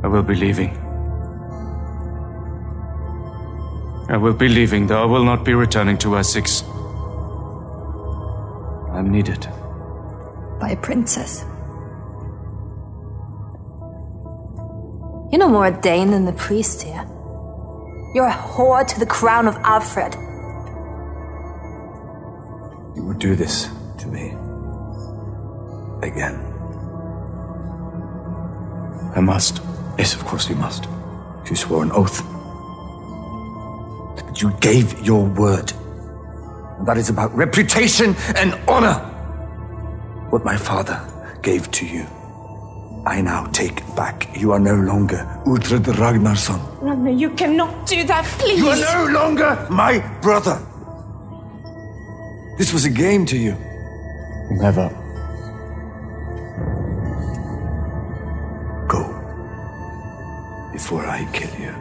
I will be leaving. I will be leaving, though I will not be returning to Essex. I'm needed. By a princess. You're no more a Dane than the priest here. You're a whore to the crown of Alfred. You would do this to me. Again. I must. Yes, of course you must. You swore an oath. But you gave your word. And that is about reputation and honor. What my father gave to you, I now take back. You are no longer Uhtred Ragnarsson. Ragnar, you cannot do that, please. You are no longer my brother. This was a game to you. Never. Go. Before I kill you.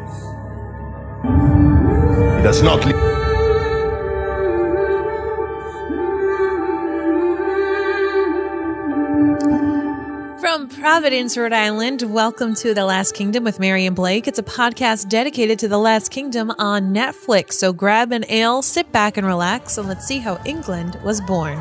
He does not leave. From Providence, Rhode Island, welcome to The Last Kingdom with Mary and Blake. It's a podcast dedicated to The Last Kingdom on Netflix. So grab an ale, sit back and relax, and let's see how England was born.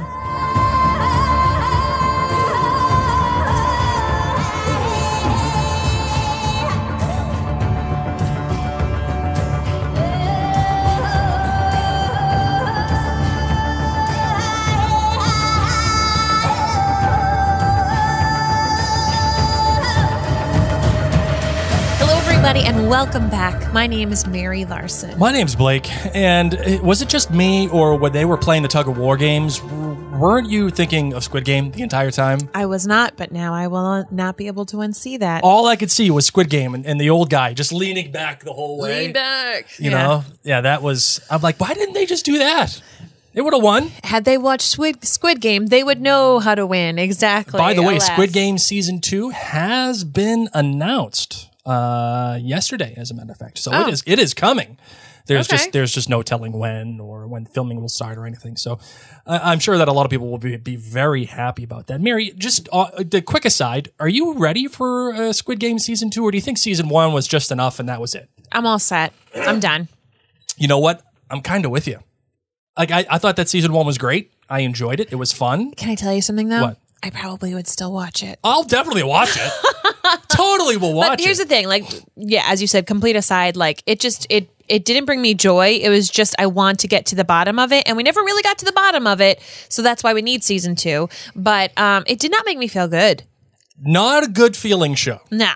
And welcome back. My name is Mary Larson. My name's Blake. And was it just me, or when they were playing the tug of war games, weren't you thinking of Squid Game the entire time? I was not, but now I will not be able to unsee that. All I could see was Squid Game and the old guy just leaning back the whole way. Lean back. You know? Yeah, that was... I'm like, why didn't they just do that? They would have won. Had they watched Squid Game, they would know how to win. Exactly. By the way, alas. Squid Game Season 2 has been announced yesterday, as a matter of fact. So it is coming. There's just no telling when or when filming will start or anything. So I'm sure that a lot of people will be very happy about that. Mary, just the quick aside, are you ready for Squid Game Season 2, or do you think Season 1 was just enough and that was it? I'm all set. I'm done. You know what? I'm kind of with you. Like I thought that Season 1 was great. I enjoyed it. It was fun. Can I tell you something, though? What? I probably would still watch it. I'll definitely watch it. Totally will watch it. But here's the thing, like, yeah, as you said, complete aside, like, it didn't bring me joy. It was just, I want to get to the bottom of it, and we never really got to the bottom of it, so that's why we need Season 2. But it did not make me feel good. Not a good feeling show. No.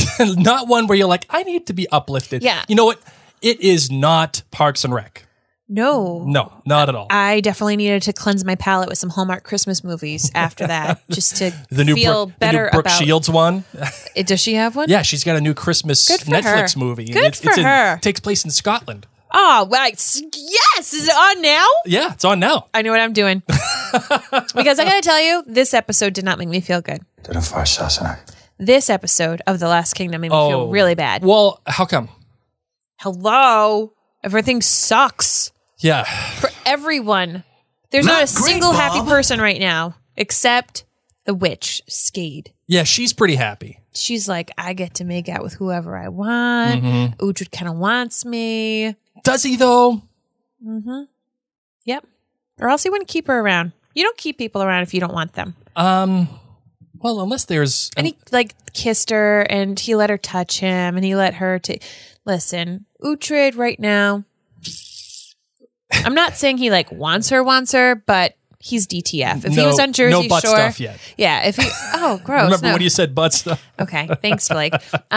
Not one where you're like, I need to be uplifted. Yeah. You know what? It is not Parks and Rec. No. No, not at all. I definitely needed to cleanse my palate with some Hallmark Christmas movies after that, just to the feel better new Brooke about. Shields one. Does she have one? Yeah, she's got a new Christmas Netflix movie. Good for her. It takes place in Scotland. Oh, right. Yes. Is it on now? Yeah, it's on now. I know what I'm doing. Because I got to tell you, this episode did not make me feel good. This episode of The Last Kingdom made me feel really bad. Well, how come? Hello? Everything sucks. Yeah. For everyone. There's not a single happy person right now, except the witch, Skade. Yeah, she's pretty happy. She's like, I get to make out with whoever I want. Mm-hmm. Uhtred kind of wants me. Does he, though? Mm-hmm. Yep. Or else he wouldn't keep her around. You don't keep people around if you don't want them. Well, unless there's... And he, like, kissed her, and he let her touch him, and he let her Listen, Uhtred right now... I'm not saying he like wants her, but he's DTF. If he was on Jersey no butt Shore, stuff yet. Yeah. If he, gross. Remember when you said butt stuff? Okay, thanks, Blake.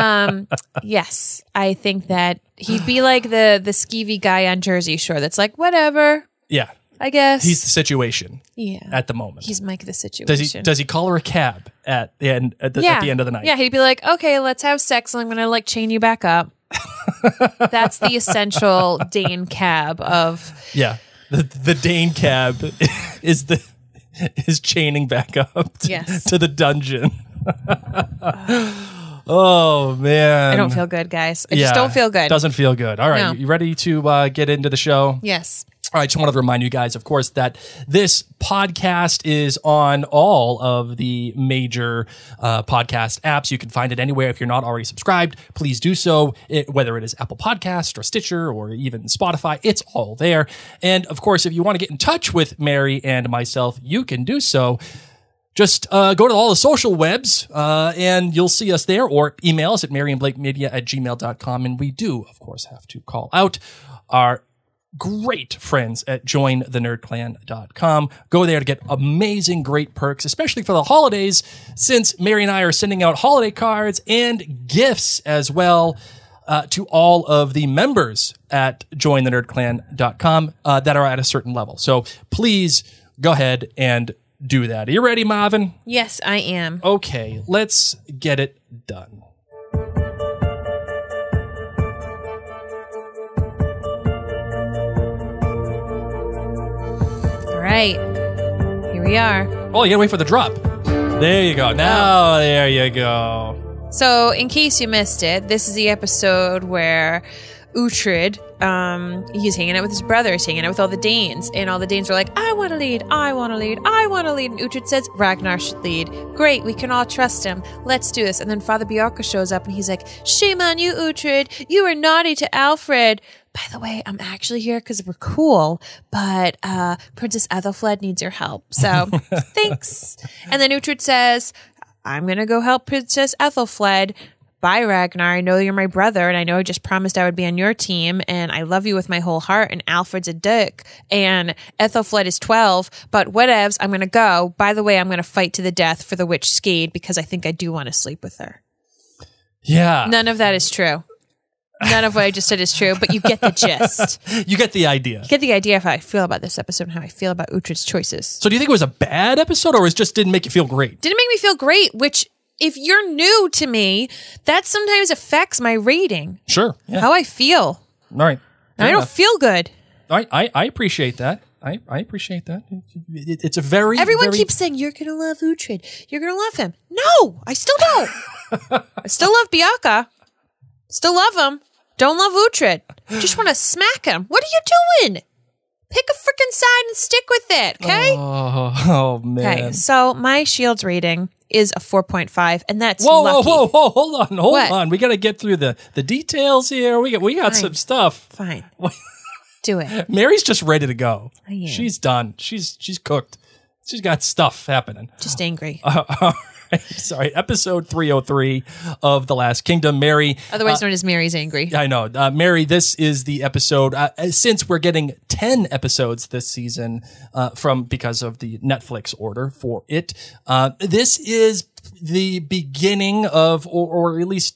Yes, I think that he'd be like the skeevy guy on Jersey Shore. That's like whatever. Yeah, I guess he's the situation. Yeah, at the moment, he's Mike the situation. Does he call her a cab at the end at the end of the night? Yeah, he'd be like, okay, let's have sex, and I'm gonna like chain you back up. That's the essential Dane cab of the Dane cab is chaining back up to the dungeon. Oh, man. I don't feel good, guys. I just don't feel good. Doesn't feel good. All right. No. You ready to get into the show? Yes. All right, just wanted to remind you guys, of course, that this podcast is on all of the major podcast apps. You can find it anywhere. If you're not already subscribed, please do so. Whether it is Apple Podcast or Stitcher or even Spotify, it's all there. And of course, if you want to get in touch with Mary and myself, you can do so. Just go to all the social webs and you'll see us there, or email us at maryandblakemedia@gmail.com. And we do, of course, have to call out our great friends at jointhenerdclan.com. Go there to get amazing, great perks, especially for the holidays, since Mary and I are sending out holiday cards and gifts as well to all of the members at jointhenerdclan.com that are at a certain level. So please go ahead and do that. Are you ready, Marvin? Yes, I am. Okay, let's get it done. Right. Here we are. Oh, you gotta wait for the drop. There you go. Now, there you go. So, in case you missed it, this is the episode where Uhtred, he's hanging out with his brother, he's hanging out with all the Danes, and all the Danes are like, I want to lead, I want to lead, I want to lead. And Uhtred says, Ragnar should lead. Great, we can all trust him. Let's do this. And then Father Bjarka shows up and he's like, shame on you, Uhtred. You were naughty to Alfred. By the way, I'm actually here because we're cool, but Princess Ethelfled needs your help. So, thanks. And then Uhtred says, I'm going to go help Princess Ethelfled. Bye, Ragnar. I know you're my brother, and I know I just promised I would be on your team, and I love you with my whole heart, and Alfred's a dick, and Ethelfled is 12, but whatevs, I'm going to go. By the way, I'm going to fight to the death for the witch Skade, because I think I do want to sleep with her. Yeah. None of that is true. None of what I just said is true, but you get the gist. You get the idea. You get the idea of how I feel about this episode and how I feel about Uhtred's choices. So do you think it was a bad episode, or it just didn't make you feel great? Didn't make me feel great, which, if you're new to me, that sometimes affects my rating. Sure. Yeah. How I feel. All right. I don't feel good. All right. I appreciate that. I appreciate that. It's a very... Everyone keeps saying, you're going to love Uhtred. You're going to love him. No, I still don't. I still love Bjarka. Still love him. Don't love Uhtred. Just want to smack him. What are you doing? Pick a freaking side and stick with it, okay? Oh man. Okay, so my Shields rating is a 4.5, and that's whoa, lucky. Whoa, hold What? on. We got to get through the details here. We got Fine. some stuff. Fine. Do it. Mary's just ready to go. I am. She's done. She's cooked. She's got stuff happening. Just angry. Sorry, episode 303 of The Last Kingdom. Mary. Otherwise known as Mary's angry. I know. Mary, this is the episode, since we're getting 10 episodes this season because of the Netflix order for it, this is the beginning of, or at least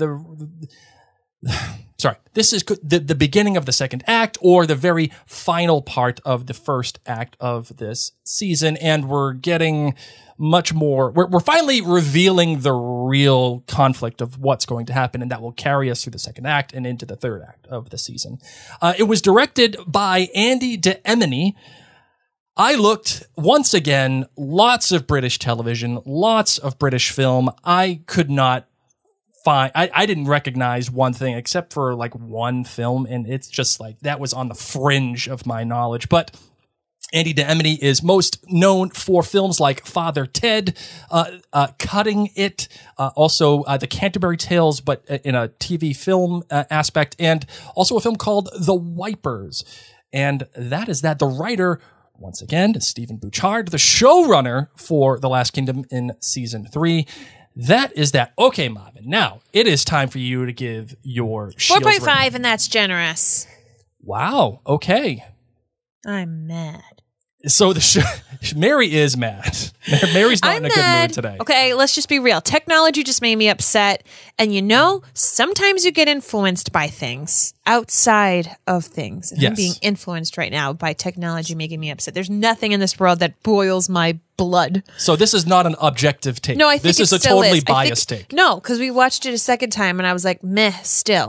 this is the beginning of the second act, or the very final part of the first act of this season, and we're getting much more. We're finally revealing the real conflict of what's going to happen, and that will carry us through the second act and into the third act of the season. It was directed by Andy DeEmony. I looked once again, lots of British television, lots of British film. I could not find, I didn't recognize one thing except for like one film, and it's just like that was on the fringe of my knowledge. But Andy DeEmony is most known for films like Father Ted, Cutting It, also The Canterbury Tales, but in a TV film aspect, and also a film called The Wipers. And that is that. The writer, once again, is Stephen Bouchard, the showrunner for The Last Kingdom in season 3. That is that. Okay, Marvin. Now, it is time for you to give your 4.5, and that's generous. Wow. Okay. I'm mad. So Mary is mad. Mary's not in a good mood today. Okay, let's just be real. Technology just made me upset. And sometimes you get influenced by things outside of things. And Yes. I'm being influenced right now by technology making me upset. There's nothing in this world that boils my blood. So this is not an objective take. No, I think this is it a still totally is. biased take. No, because we watched it a second time and I was like, meh, still.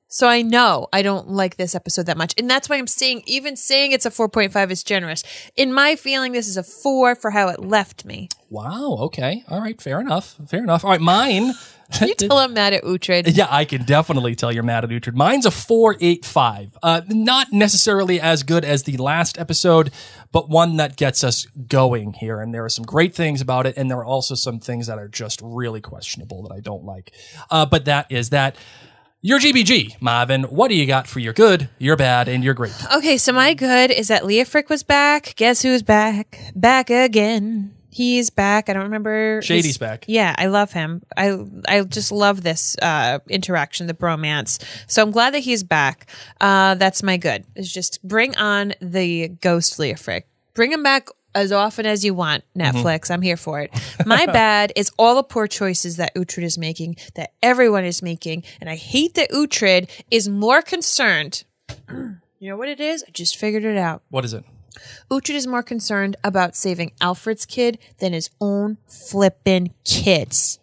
So I know I don't like this episode that much. And that's why I'm saying, even saying it's a 4.5 is generous. In my feeling, this is a 4 for how it left me. Wow. Okay. All right. Fair enough. All right. Mine. Can you tell I'm mad at Uhtred? Yeah, I can definitely tell you're mad at Uhtred. Mine's a 4.85. Not necessarily as good as the last episode, but one that gets us going here. And there are some great things about it. And there are also some things that are just really questionable that I don't like. But that is that. Your GBG, Marvin, what do you got for your good, your bad, and your great? Okay, so my good is that Leah Frick was back. Guess who's back? Back again. He's back. I don't remember. Shady's back. Yeah, I love him. I just love this interaction, the bromance. So I'm glad that he's back. That's my good. Is just bring on the ghost Leah Frick. Bring him back as often as you want, Netflix. I'm here for it. My bad is all the poor choices that Uhtred is making, that everyone is making. And I hate that Uhtred is more concerned. You know what it is? I just figured it out. What is it? Uhtred is more concerned about saving Alfred's kid than his own flippin' kids.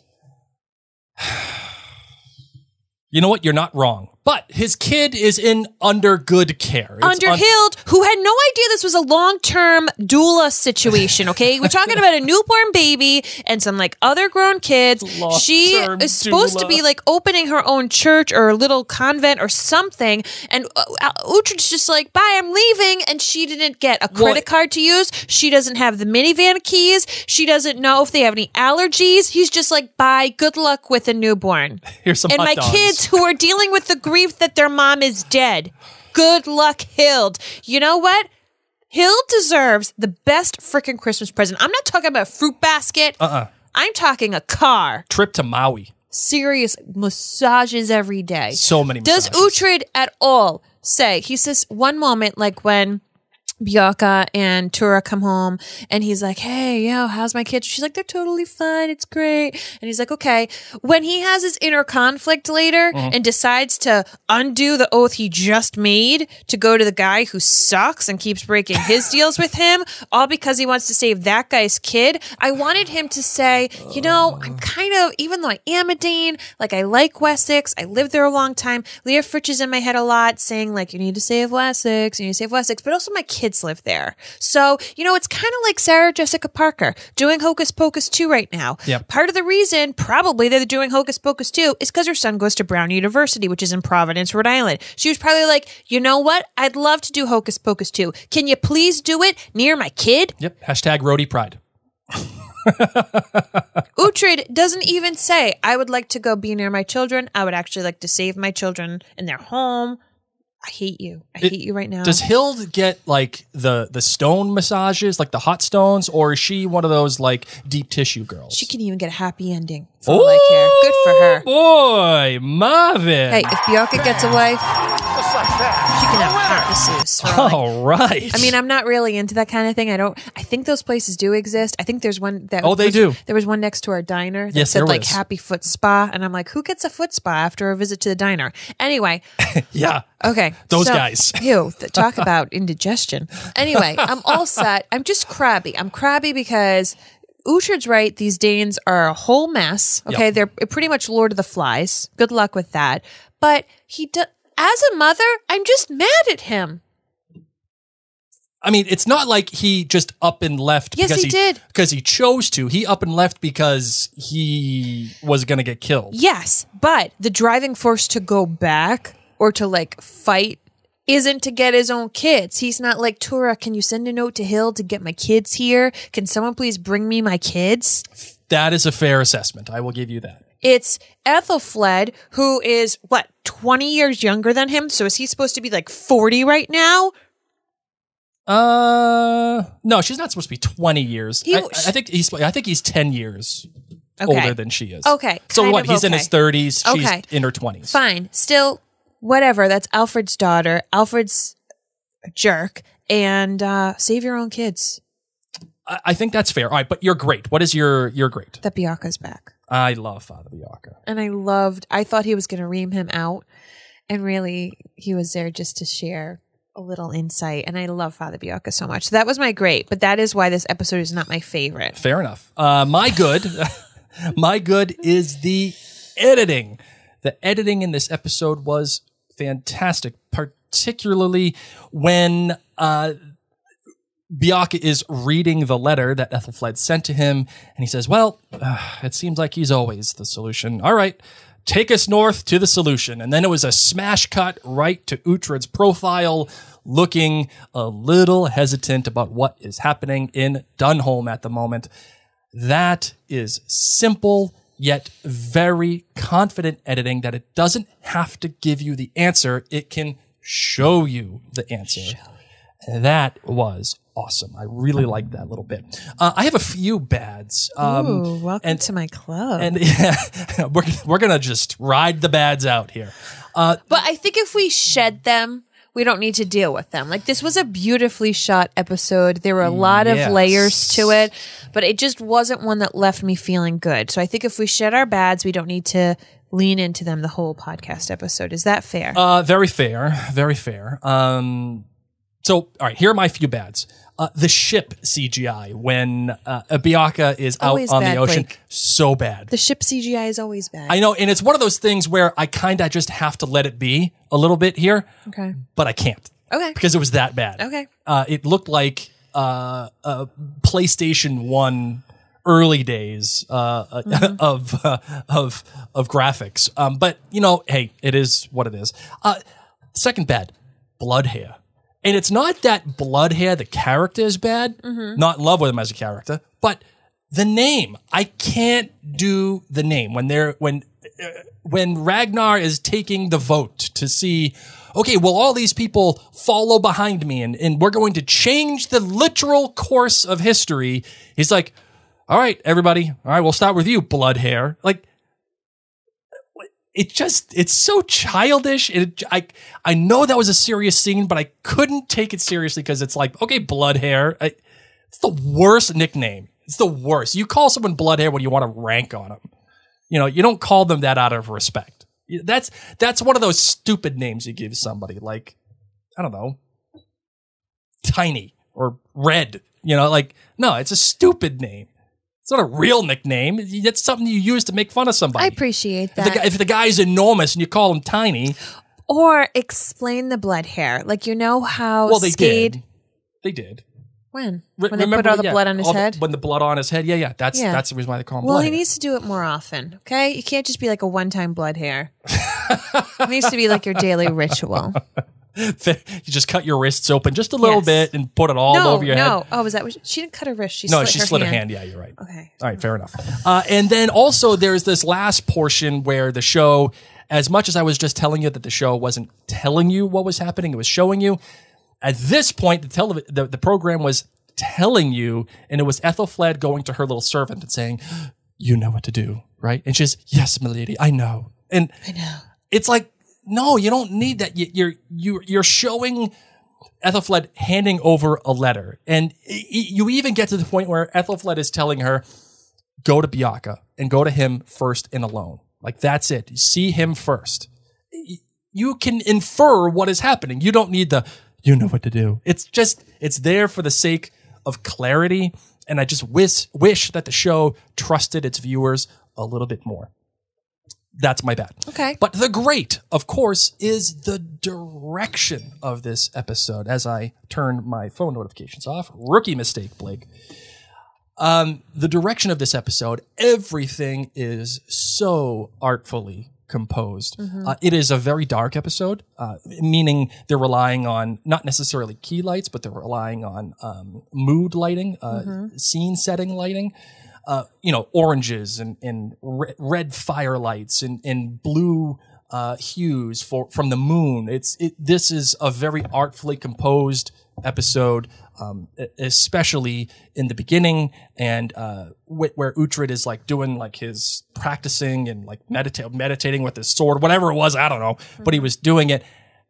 You know what? You're not wrong. But his kid is under good care. Under Hild, who had no idea this was a long-term doula situation, okay? We're talking about a newborn baby and some, like, other grown kids. She is supposed to be, like, opening her own church or a little convent or something. And Uhtred's just like, bye, I'm leaving. And she didn't get a credit card to use. She doesn't have the minivan keys. She doesn't know if they have any allergies. He's just like, bye, good luck with a newborn. Here's some and hot my dogs. Kids who are dealing with the grief that their mom is dead. Good luck, Hild. You know what? Hild deserves the best freaking Christmas present. I'm not talking about a fruit basket. I'm talking a car. Trip to Maui. Serious massages every day. So many massages. Does Uhtred at all say, he says one moment, like when Bjorka and Tura come home and he's like, hey, how's my kids? She's like, they're totally fine. It's great. And he's like, okay. When he has his inner conflict later and decides to undo the oath he just made to go to the guy who sucks and keeps breaking his deals with him, all because he wants to save that guy's kid, I wanted him to say, I'm kind of, even though I am a Dane, like I like Wessex, I lived there a long time. Leah Fritsch is in my head a lot saying like, you need to save Wessex, but also my kids live there. So, it's kind of like Sarah Jessica Parker doing Hocus Pocus 2 right now. Yep. Part of the reason probably they're doing Hocus Pocus 2 is because her son goes to Brown University, which is in Providence, Rhode Island. She was probably like, you know what? I'd love to do Hocus Pocus 2. Can you please do it near my kid? Yep. Hashtag Roadie Pride. Uhtred doesn't even say, I would like to go be near my children. I would actually like to save my children in their home. I hate you. I hate you right now. Does Hild get like the stone massages, like the hot stones, or is she one of those like deep tissue girls? She can even get a happy ending. For all I care. Good for her. Boy, Marvin. Hey, if Bjorka gets a wife, she can have purposes. All right. I mean, I'm not really into that kind of thing. I think those places do exist. I think there's one that. Oh, they do. There was one next to our diner that yes, said there like was. Happy Foot Spa. And I'm like, who gets a foot spa after a visit to the diner? Anyway. Yeah. Okay. Those guys. Talk about indigestion. Anyway, I'm all set. I'm just crabby. I'm crabby because Uhtred's right. These Danes are a whole mess. Okay. Yep. They're pretty much Lord of the Flies. Good luck with that. But as a mother, I'm just mad at him. I mean, it's not like he just up and left Yes, because he did. Because he chose to. He up and left because he was going to get killed. Yes, but the driving force to go back or to like fight isn't to get his own kids. He's not like, Tura, can you send a note to Hild to get my kids here? Can someone please bring me my kids? That is a fair assessment. I will give you that. It's Ethelfled, who is, 20 years younger than him? So is he supposed to be like 40 right now? No, she's not supposed to be 20 years. I think he's 10 years older than she is. Okay. So what? He's in his 30s. Okay. She's in her 20s. Fine. Still, whatever. That's Alfred's daughter. Alfred's a jerk. And save your own kids. I think that's fair. All right, but you're great. What is your great? That Bjorka's back. I love Father Bjorka. And I thought he was going to ream him out. And really, he was there just to share a little insight. And I love Father Bjorka so much. So that was my great. But that is why this episode is not my favorite. Fair enough. My good is the editing. The editing in this episode was fantastic, particularly when Biaka is reading the letter that Ethelflaed sent to him, and he says, well, it seems like he's always the solution. All right, take us north to the solution. And then it was a smash cut right to Uhtred's profile, looking a little hesitant about what is happening in Dunholm at the moment. That is simple, yet very confident editing that it doesn't have to give you the answer. It can show you the answer. And that was awesome. I really liked that little bit. I have a few bads. Ooh, welcome to my club. And we're going to just ride the bads out here. But I think if we shed them, we don't need to deal with them. Like, this was a beautifully shot episode. There were a lot of layers to it, but it just wasn't one that left me feeling good. So I think if we shed our bads, we don't need to lean into them the whole podcast episode. Is that fair? Very fair. Very fair. So, all right, here are my few bads. The ship CGI when Biaka is always out on bad, the ocean. Blake. So bad. The ship CGI is always bad. I know, and it's one of those things where I kind of just have to let it be a little bit here. Okay. But I can't. Okay. Because it was that bad. Okay. It looked like PlayStation 1 early days of graphics. But, you know, hey, it is what it is. Second bad, Bloodhair. And it's not that Bloodhair, the character, is bad. Not in love with him as a character, but the name. I can't do the name when Ragnar is taking the vote to see, okay, well, all these people follow behind me and we're going to change the literal course of history. He's like, all right, everybody. All right, we'll start with you, Bloodhair. Like, it's so childish. I know that was a serious scene, but I couldn't take it seriously because it's like, okay, Bloodhair. It's the worst nickname. It's the worst. You call someone Bloodhair when you want to rank on them. You know, you don't call them that out of respect. That's one of those stupid names you give somebody, like, I don't know, Tiny or Red. You know, like, no, it's a stupid name. It's not a real nickname. It's something you use to make fun of somebody. I appreciate that. If the guy's enormous and you call him tiny. Or explain the blood hair. Like, you know how Well, they Skade... did. They did. When? When they put all the blood on his head? When the blood on his head. Yeah. That's the reason why they call him Well, blood he hair. needs to do it more often, okay? You can't just be like a one-time blood hair. It needs to be like your daily ritual. You just cut your wrists open just a little bit and put it all over your head. No. Oh, was that what she didn't cut her wrist. She slid her hand. Yeah, you're right. Okay. All right, fair enough. And then also there's this last portion where the show, as much as I was just telling you that the show wasn't telling you what was happening, it was showing you. At this point, the program was telling you, and it was Ethelflaed going to her little servant and saying, you know what to do, right? And she's, yes, milady, I know. And I know. It's like, no, you don't need that. You're showing Ethelflaed handing over a letter. And you even get to the point where Ethelflaed is telling her, go to Biaka and go to him first and alone. Like, that's it. You see him first. You can infer what is happening. You don't need you know what to do. It's there for the sake of clarity. And I just wish that the show trusted its viewers a little bit more. That's my bad. Okay. But the great, of course, is the direction of this episode. As I turn my phone notifications off. Rookie mistake, Blake. The direction of this episode, everything is so artfully composed. It is a very dark episode, meaning they're relying on not necessarily key lights, but they're relying on mood lighting, scene setting lighting. Oranges and red firelights and blue hues from the moon. This is a very artfully composed episode, especially in the beginning and where Uhtred is like doing like his practicing and like meditating with his sword, whatever it was, I don't know, but he was doing it.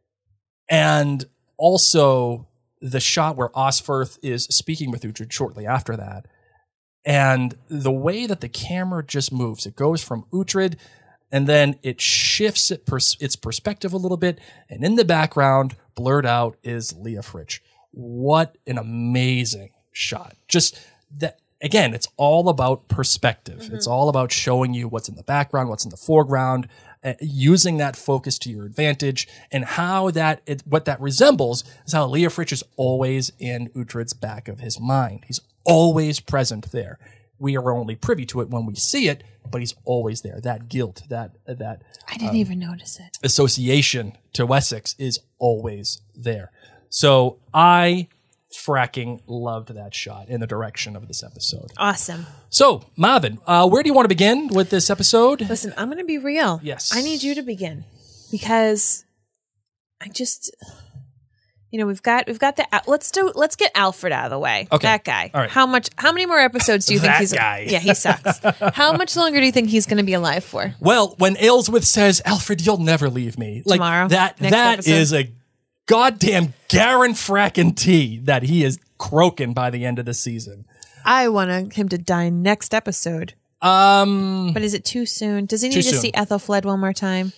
And also the shot where Osferth is speaking with Uhtred shortly after that. And the way that the camera just moves, it goes from Uhtred and then it shifts its perspective a little bit. And in the background, blurred out, is Leofric. What an amazing shot. Just that, again, it's all about perspective. It's all about showing you what's in the background, what's in the foreground. using that focus to your advantage, and how what that resembles is how Leofric is always in Uhtred's back of his mind. He's always present there. We are only privy to it when we see it, but he's always there. That guilt, that I didn't even notice it. Association to Wessex is always there. So I fracking loved that shot in the direction of this episode. Awesome. So, Marvin, where do you want to begin with this episode? Listen, I'm going to be real. Yes. I need you to begin because I just, we've got the, let's get Alfred out of the way. Okay. That guy. All right. How many more episodes do you think That he's, guy. Yeah, he sucks. How much longer do you think he's going to be alive for? Well, when Aylesworth says, Alfred, you'll never leave me. Like, Tomorrow? That Next episode? is a goddamn Garen frackin' T that he is croaking by the end of the season. I want him to die next episode. But But is it too soon? Does he need Too to soon. see Ethelfled one more time?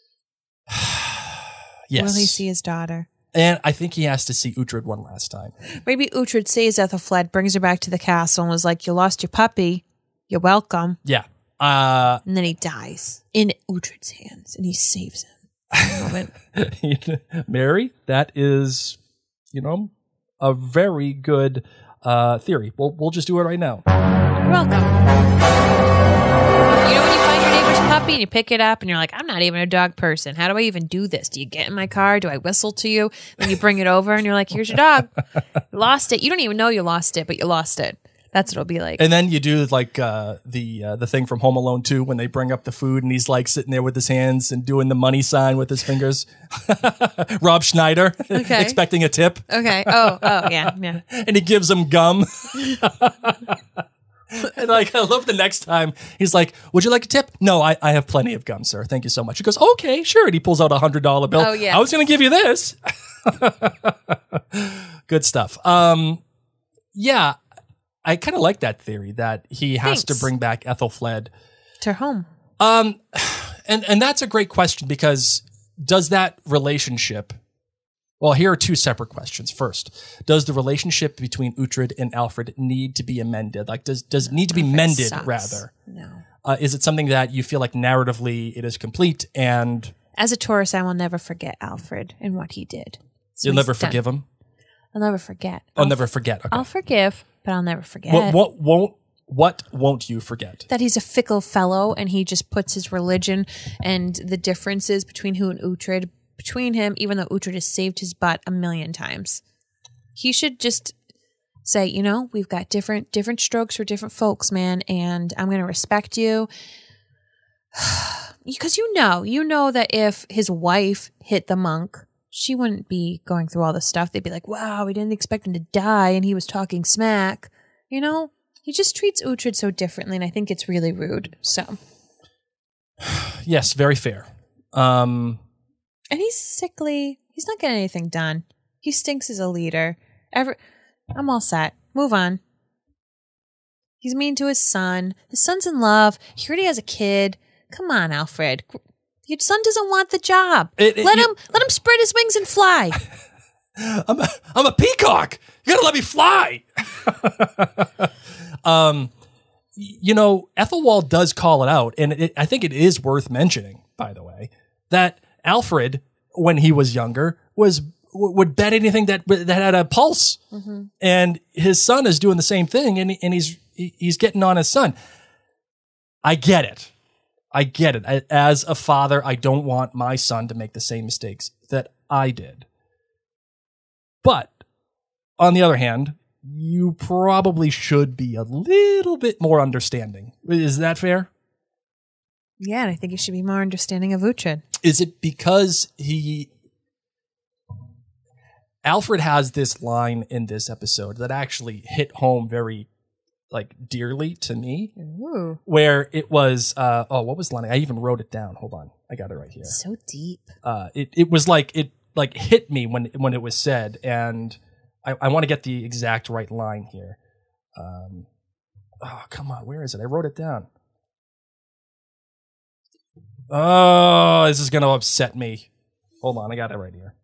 yes. Will he see his daughter? And I think he has to see Uhtred one last time. Maybe Uhtred sees Ethelfled, brings her back to the castle, and was like, "You lost your puppy. You're welcome." Yeah. And then he dies in Uhtred's hands, and he saves him. Mary, that is, a very good theory. We'll just do it right now. You're welcome. When you find your neighbor's puppy and you pick it up and you're like, I'm not even a dog person. How do I even do this? Do you get in my car? Do I whistle to you? Then you bring it over and you're like, here's your dog. You lost it. You don't even know you lost it, but you lost it. That's what it'll be like. And then you do like the thing from Home Alone 2 when they bring up the food and he's like sitting there with his hands and doing the money sign with his fingers. Rob Schneider expecting a tip. Okay. Oh, yeah. And he gives him gum. And I love the next time he's like, would you like a tip? No, I have plenty of gum, sir. Thank you so much. He goes, okay, sure. And he pulls out a $100 bill. Oh, yeah. I was going to give you this. Good stuff. Yeah. I kind of like that theory that he has to bring back Ethelfled to home. And that's a great question because does that relationship, well, here are two separate questions. First, does the relationship between Uhtred and Alfred need to be amended? Like, does it need to be mended, sucks. rather? No. Is it something that you feel like narratively it is complete and... As a Taurus, I will never forget Alfred and what he did. So You'll never he's done. forgive him? I'll never forget. I'll never forget. Okay. I'll forgive, but I'll never forget. What won't you forget? That he's a fickle fellow and he just puts his religion and the differences between who and Uhtred between him, even though Uhtred has saved his butt 1,000,000 times. He should just say, we've got different strokes for different folks, man, and I'm going to respect you. Because you know that if his wife hit the monk, she wouldn't be going through all this stuff. They'd be like, wow, we didn't expect him to die and he was talking smack. He just treats Uhtred so differently, and I think it's really rude. So, Yes, very fair. and he's sickly. He's not getting anything done. He stinks as a leader. I'm all set. Move on. He's mean to his son. His son's in love. He already has a kid. Come on, Alfred. Your son doesn't want the job. Let him spread his wings and fly. I'm a peacock. You gotta let me fly. Ethelwald does call it out, and I think it is worth mentioning, by the way, that Alfred, when he was younger, would bet anything that had a pulse, and his son is doing the same thing, and he's getting on his son. I get it. As a father, I don't want my son to make the same mistakes that I did. But on the other hand, you probably should be a little bit more understanding. Is that fair? Yeah, and I think you should be more understanding of Uhtred. Is it because Alfred has this line in this episode that actually hit home very dearly to me. Ooh. Where it was, what was the line? I even wrote it down. Hold on. I got it right here. So deep. It was it hit me when it was said, and I want to get the exact right line here. Come on. Where is it? I wrote it down. Oh, this is going to upset me. Hold on. I got it right here.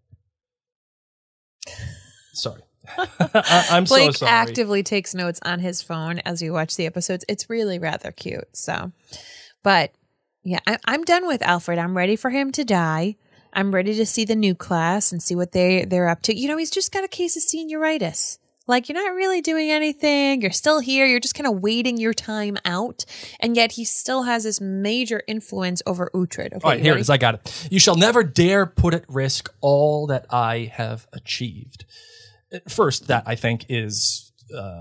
Sorry. I'm Blake so sorry. actively takes notes on his phone as we watch the episodes. It's really rather cute. So, but Yeah, I'm done with Alfred. I'm ready for him to die. I'm ready to see the new class and see what they're up to. He's just got a case of senioritis. Like, you're not really doing anything. You're still here. You're just kind of waiting your time out. And yet he still has this major influence over Uhtred. Okay, all right, here it is. I got it. You shall never dare put at risk all that I have achieved. First, that I think is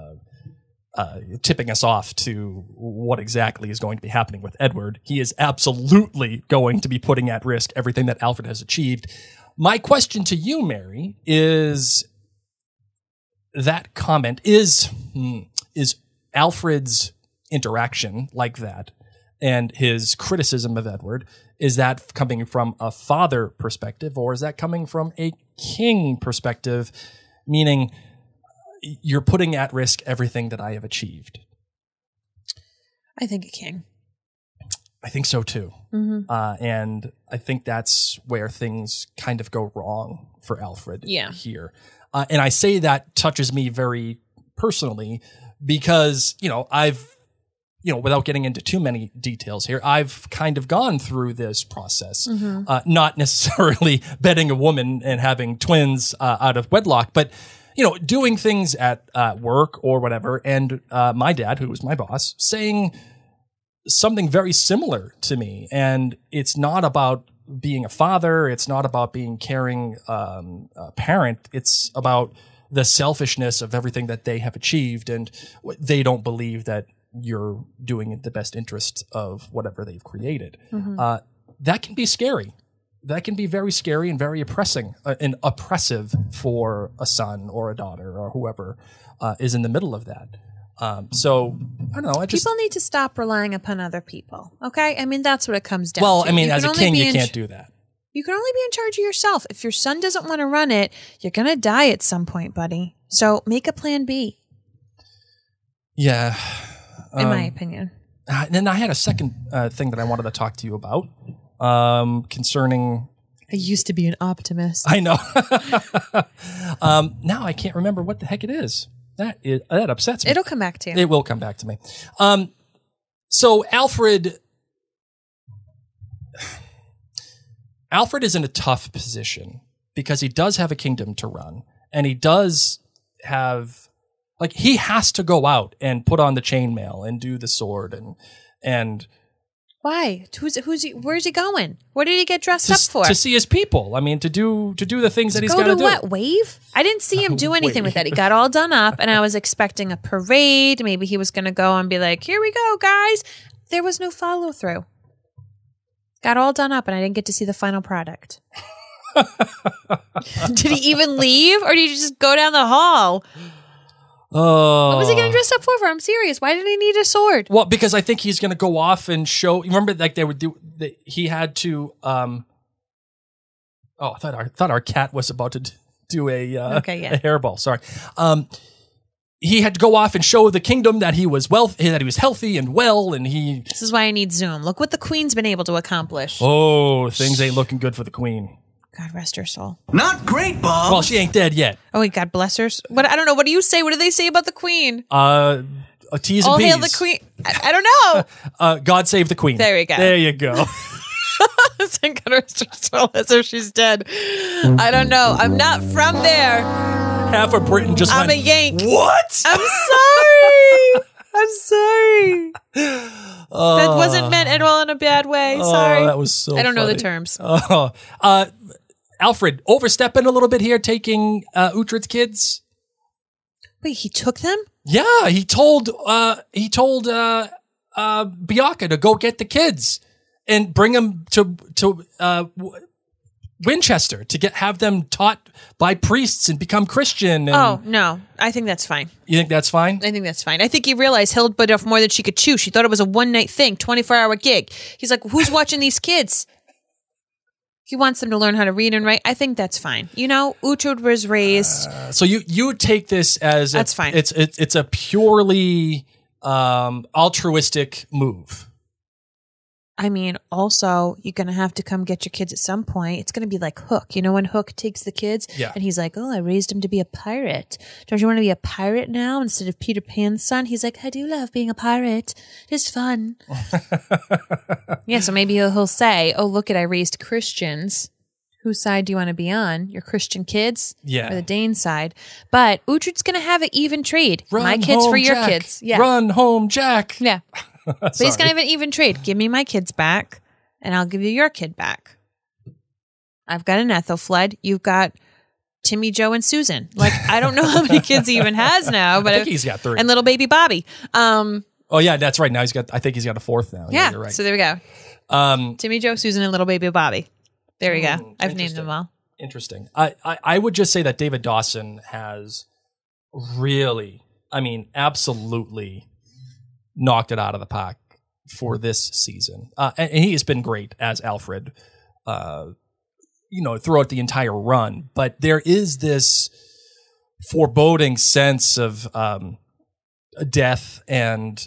tipping us off to what exactly is going to be happening with Edward. He is absolutely going to be putting at risk everything that Alfred has achieved. My question to you, Mary, is that comment is Alfred's interaction like that and his criticism of Edward, is that coming from a father perspective, or is that coming from a king perspective, meaning you're putting at risk everything that I have achieved? I think a king. I think so too. Mm-hmm. And I think that's where things kind of go wrong for Alfred here. And I say that touches me very personally because, I've, without getting into too many details here, I've kind of gone through this process, not necessarily bedding a woman and having twins out of wedlock, but doing things at work or whatever, and my dad, who was my boss, saying something very similar to me. And it's not about being a father. It's not about being caring parent. It's about the selfishness of everything that they have achieved, and they don't believe that you're doing in the best interest of whatever they've created. That can be scary. That can be very scary and very oppressive for a son or a daughter or whoever is in the middle of that. So I don't know. People need to stop relying upon other people. Okay, I mean that's what it comes down to. Well, I mean, as a king, you can't do that. You can only be in charge of yourself. If your son doesn't want to run it, you're gonna die at some point, buddy. So make a plan B. Yeah, in my opinion. And then I had a second thing that I wanted to talk to you about. Concerning, I used to be an optimist. I know. Now I can't remember what the heck it is. That upsets me. It'll come back to you. It will come back to me. So Alfred is in a tough position because he does have a kingdom to run, and he does have, like, he has to go out and put on the chainmail and do the sword and. Why? Where's he going? What did he get dressed up for? To see his people. I mean, to do the things that he's got to do. Go to what? Wave? I didn't see him do anything with that. He got all done up, and I was expecting a parade. Maybe he was going to go and be like, "Here we go, guys." There was no follow through. Got all done up, and I didn't get to see the final product. Did he even leave, or did he just go down the hall? Oh. What was he getting dressed up for? I'm serious. Why did he need a sword? Well, because I think he's going to go off and show. Remember, like they would do. He had to. I thought our cat was about to do a hairball. Sorry. He had to go off and show the kingdom that he was that he was healthy and well, and he. This is why I need Zoom. Look what the Queen's been able to accomplish. Oh, things ain't looking good for the Queen. God rest her soul. Not great, Bob. Well, she ain't dead yet. Oh, God bless her. What? I don't know. What do you say? What do they say about the Queen? T's and All P's. hail the Queen. I don't know. God save the Queen. There we go. There you go. Thank God rest her soul, as if she's dead. I don't know. I'm not from there. Half of Britain just I'm went, a Yank. What? I'm sorry. I'm sorry. That wasn't meant at all in a bad way. Sorry. That was so I don't know the funny. terms. Alfred, overstepping a little bit here, taking Uhtred's kids. Wait, he took them? Yeah, he told Bianca to go get the kids and bring them to Winchester to have them taught by priests and become Christian. And oh, no. I think that's fine. You think that's fine? I think that's fine. I think he realized Hild bit off more than she could chew. She thought it was a one-night thing, 24-hour gig. He's like, who's watching these kids? He wants them to learn how to read and write. I think that's fine. Uhtred was raised. So you take this as that's fine. It's a purely altruistic move. I mean, also, you're going to have to come get your kids at some point. It's going to be like Hook. You know when Hook takes the kids? Yeah. And he's like, oh, I raised him to be a pirate. Don't you want to be a pirate now instead of Peter Pan's son? He's like, I do love being a pirate. It's fun. Yeah, so maybe he'll say, oh, look I raised Christians. Whose side do you want to be on? Your Christian kids? Yeah. Or the Dane side? But Uhtred's going to have an even trade. Run my kids home, for your Jack. kids. Yeah. Run home, Jack. Yeah. But he's going to have an even trade. Give me my kids back, and I'll give you your kid back. I've got an Ethelfled. You've got Timmy, Joe, and Susan. Like, I don't know how many kids he even has now, but I think he's got 3. And little baby Bobby. Oh yeah, that's right. Now I think he's got a 4th now. Yeah, you're right. So there we go. Timmy, Joe, Susan, and little baby Bobby. There we go. I've named them all. Interesting. I would just say that David Dawson has really, absolutely knocked it out of the park for this season. And he has been great as Alfred, throughout the entire run. But there is this foreboding sense of death and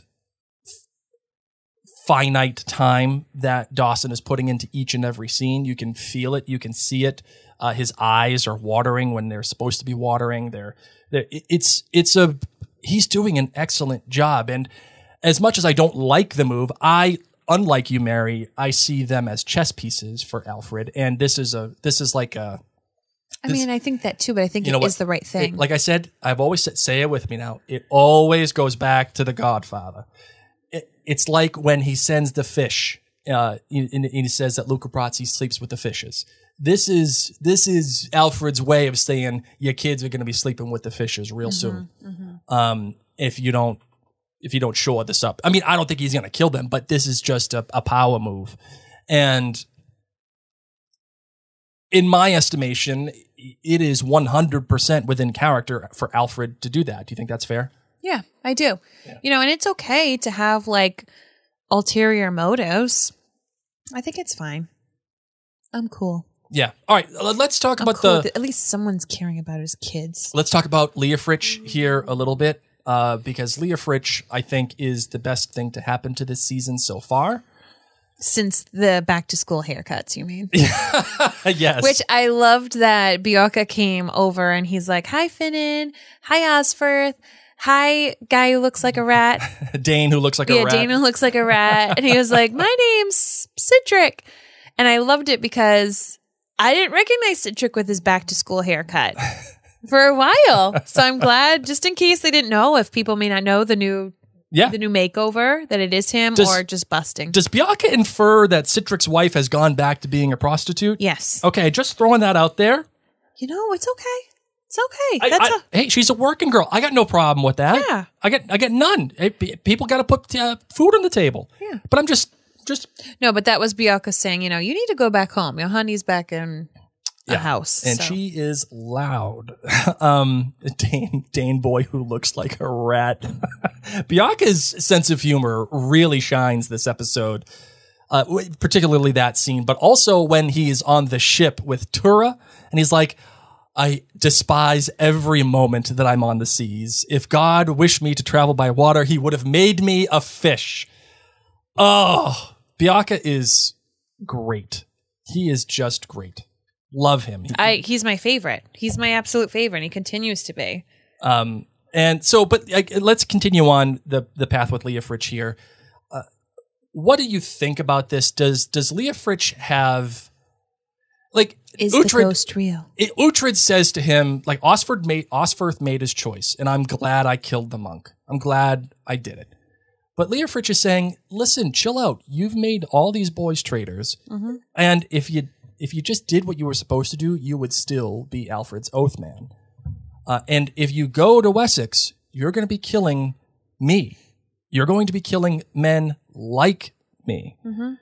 finite time that Dawson is putting into each and every scene. You can feel it. You can see it. His eyes are watering when they're supposed to be watering. He's doing an excellent job. And as much as I don't like the move, unlike you, Mary, I see them as chess pieces for Alfred. And this is like a. I think that too, but I think it is the right thing. Like I said, I've always said, say it with me now. It always goes back to The Godfather. It's like when he sends the fish, and he says that Luca Brasi sleeps with the fishes. This is Alfred's way of saying your kids are going to be sleeping with the fishes real soon. Mm-hmm. If you don't shore this up. I don't think he's going to kill them, but this is just a power move. And in my estimation, it is 100% within character for Alfred to do that. Do you think that's fair? Yeah, I do. Yeah. And it's okay to have like ulterior motives. I think it's fine. I'm cool. Yeah. All right. Let's talk about at least someone's caring about his kids. Let's talk about Leofric here a little bit, because Leofric, I think, is the best thing to happen to this season so far. Since the back to school haircuts, you mean? Yes. Which I loved that Bjorka came over and he's like, hi, Finnan. Hi, Osferth. Hi, guy who looks like a rat. Dane who looks like a rat. Yeah, Dane who looks like a rat. And he was like, my name's Cedric. And I loved it because I didn't recognize Cedric with his back to school haircut for a while. So I'm glad, just in case they didn't know, if people may not know the new makeover, that it is him or just busting. Does Bjorka infer that Cedric's wife has gone back to being a prostitute? Yes. Okay, just throwing that out there. It's okay. It's okay. Hey, she's a working girl. I got no problem with that. Yeah. I got none. Hey, people got to put food on the table. Yeah. But I'm just. No, but that was Bjorka saying, you need to go back home. Your honey's back in the house. And she is loud. Dane boy who looks like a rat. Bjorka's sense of humor really shines this episode. Particularly that scene, but also when he's on the ship with Tura and he's like, I despise every moment that I'm on the seas. If God wished me to travel by water, he would have made me a fish. Oh, Bjorka is great. He is just great. Love him. He's my favorite. He's my absolute favorite. And he continues to be. And so, but let's continue on the path with Leofric here. What do you think about this? Does Leofric have is the ghost real? Uhtred says to him, like, Osferth made his choice, and I'm glad I killed the monk. I'm glad I did it. But Leofric is saying, listen, chill out. You've made all these boys traitors, and if you just did what you were supposed to do, you would still be Alfred's Oathman. And if you go to Wessex, you're going to be killing me. You're going to be killing men like me. Mm-hmm.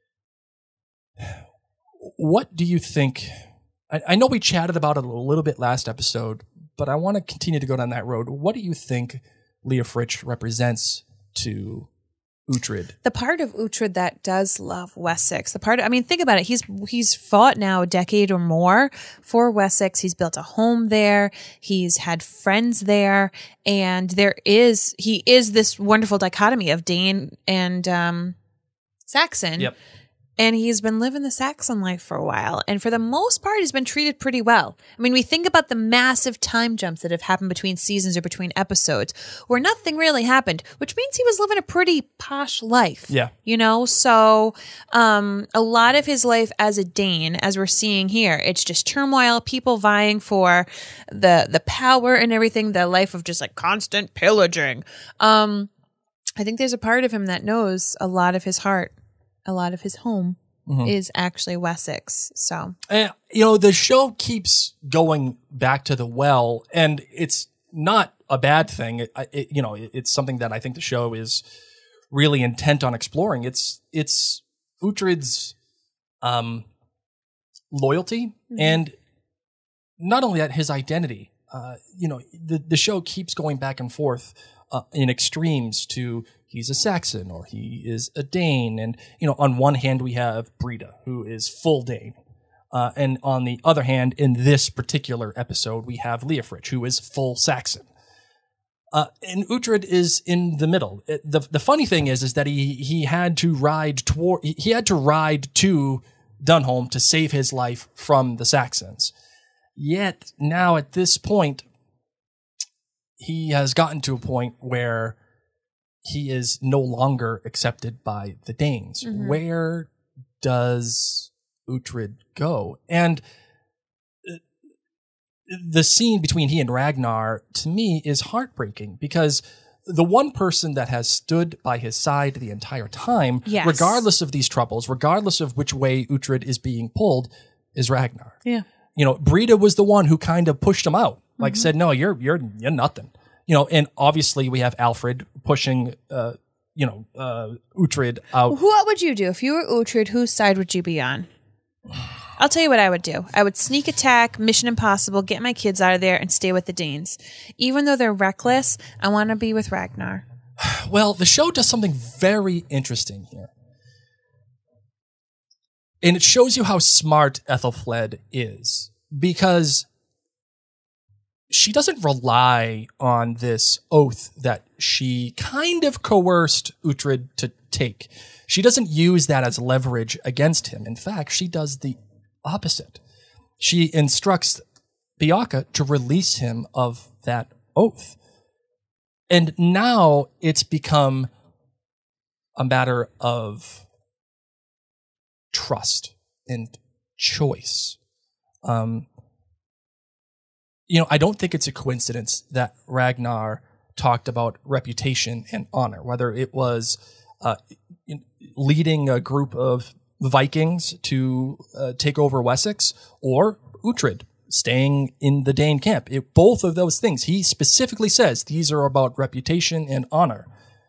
What do you think? I know we chatted about it a little bit last episode, but I want to continue to go down that road. What do you think Leofric represents to Uhtred? The part of Uhtred that does love Wessex. Think about it. He's fought now a decade or more for Wessex. He's built a home there. He's had friends there. And he is this wonderful dichotomy of Dane and Saxon. Yep. And he's been living the Saxon life for a while. And for the most part, he's been treated pretty well. I mean, we think about the massive time jumps that have happened between seasons or between episodes where nothing really happened, which means he was living a pretty posh life. Yeah. You know, so a lot of his life as a Dane, as we're seeing here, it's just turmoil, people vying for the power and everything, the life of just like constant pillaging. I think there's a part of him that knows a lot of his heart. A lot of his home is actually Wessex. So, the show keeps going back to the well, and it's not a bad thing. It's something that I think the show is really intent on exploring. It's Uhtred's loyalty, and not only that, his identity. The show keeps going back and forth in extremes to he's a Saxon or he is a Dane. And, on one hand, we have Brida, who is full Dane. And on the other hand, in this particular episode, we have Leofric, who is full Saxon. And Uhtred is in the middle. The funny thing is that he had to ride to Dunholm to save his life from the Saxons. Yet now at this point, he has gotten to a point where he is no longer accepted by the Danes. Where does Uhtred go? And the scene between he and Ragnar, to me, is heartbreaking because the one person that has stood by his side the entire time, regardless of these troubles, regardless of which way Uhtred is being pulled, is Ragnar. Yeah. Brida was the one who kind of pushed him out, said, no, you're nothing. And obviously we have Alfred pushing, Uhtred out. What would you do if you were Uhtred? Whose side would you be on? I'll tell you what I would do. I would sneak attack, Mission Impossible, get my kids out of there, and stay with the Danes. Even though they're reckless, I want to be with Ragnar. Well, the show does something very interesting here. And it shows you how smart Ethelfled is, because she doesn't rely on this oath that she kind of coerced Uhtred to take. She doesn't use that as leverage against him. In fact, she does the opposite. She instructs Beocca to release him of that oath. And now it's become a matter of trust and choice. I don't think it's a coincidence that Ragnar talked about reputation and honor, whether it was leading a group of Vikings to take over Wessex or Uhtred staying in the Dane camp. Both of those things, he specifically says these are about reputation and honor.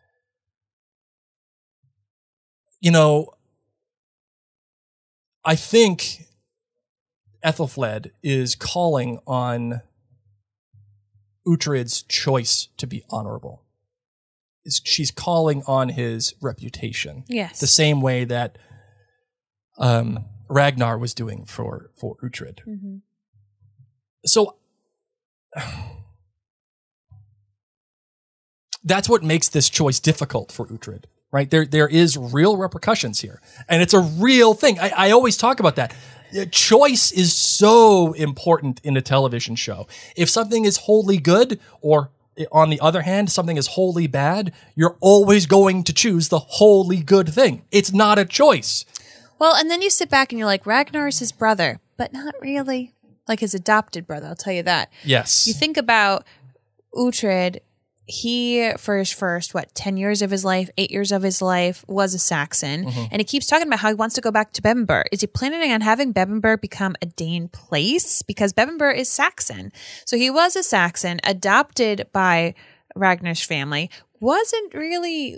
I think Ethelfled is calling on Uhtred's choice to be honorable. She's calling on his reputation. Yes. The same way that Ragnar was doing for Uhtred. So that's what makes this choice difficult for Uhtred, right? There is real repercussions here. And it's a real thing. I always talk about that. Choice is so important in a television show. If something is wholly good, or on the other hand, something is wholly bad, you're always going to choose the wholly good thing. It's not a choice. Well, and then you sit back and you're like, Ragnar is his brother, but not really like his adopted brother. I'll tell you that. Yes. You think about Uhtred. He, for his first, 10 years of his life, 8 years of his life, was a Saxon. And he keeps talking about how he wants to go back to Bebbanburg. Is he planning on having Bebbanburg become a Dane place? Because Bebbanburg is Saxon. So he was a Saxon, adopted by Ragnar's family. Wasn't really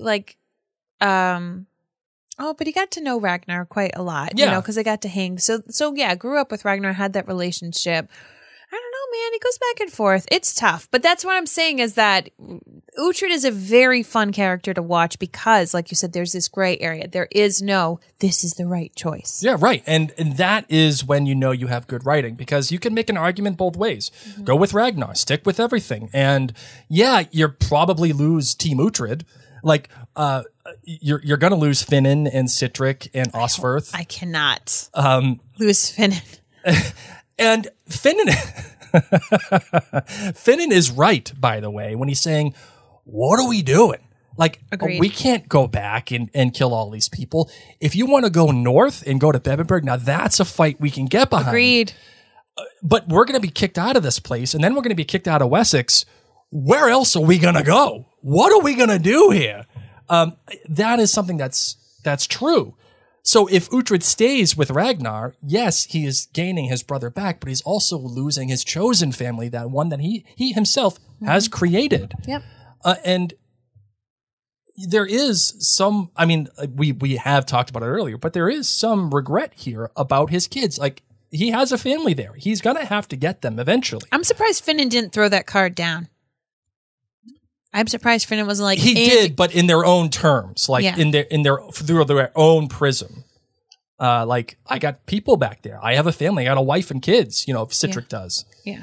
but he got to know Ragnar quite a lot, because they got to hang. So yeah, grew up with Ragnar, had that relationship. I don't know, man. It goes back and forth. It's tough. But that's what I'm saying is that Uhtred is a very fun character to watch because, like you said, there's this gray area. There is no, this is the right choice. Yeah, right. And that is when you have good writing, because you can make an argument both ways. Go with Ragnar, stick with everything. And yeah, you'll probably lose Team Uhtred, Like, you're going to lose Finnan and Citric and Osferth. I cannot lose Finnan. And Finnan, Finnan is right, by the way, when he's saying, what are we doing? Like, Agreed. we can't go back and kill all these people. If you want to go north and go to Bebenberg, now that's a fight we can get behind. Agreed. But we're going to be kicked out of this place, and then we're going to be kicked out of Wessex. Where else are we going to go? What are we going to do here? That is something that's true. So if Uhtred stays with Ragnar, yes, he is gaining his brother back, but he's also losing his chosen family, that one that he himself has created. Yep. And there is some, I mean, we have talked about it earlier, but there is some regret here about his kids. Like, he has a family there. He's going to have to get them eventually. I'm surprised Finnan didn't throw that card down. I'm surprised Finnan wasn't like, he did, but in their own terms, like in their through their own prism. Like, I got people back there. I have a family. I got a wife and kids. You know, Citric does. Yeah.